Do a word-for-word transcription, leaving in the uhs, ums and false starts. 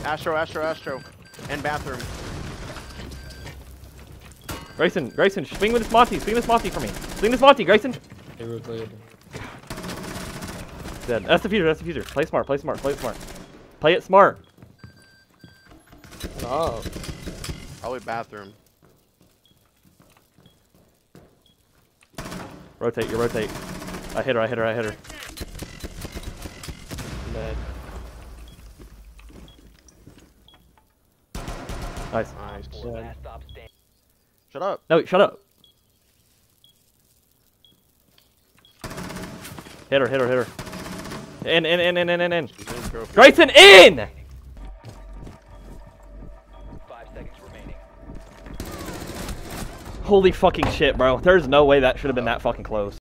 Astro, Astro, Astro. And bathroom. Grayson, Grayson, swing with this Monty. Swing this Monty for me. Swing this Monty, Grayson. They rotated. Dead. That's the fuser, that's the fuser. Play smart, play smart, play it smart. Play it smart. Oh. Probably bathroom. Rotate, you rotate. I hit her, I hit her, I hit her. Dead. Nice. Nice. Dead. Shut up. No, shut up. Hit her, hit her, hit her. In, in, in, in, in, in, in. Grayson, in! Five seconds remaining. Holy fucking shit, bro. There's no way that should have been that fucking close.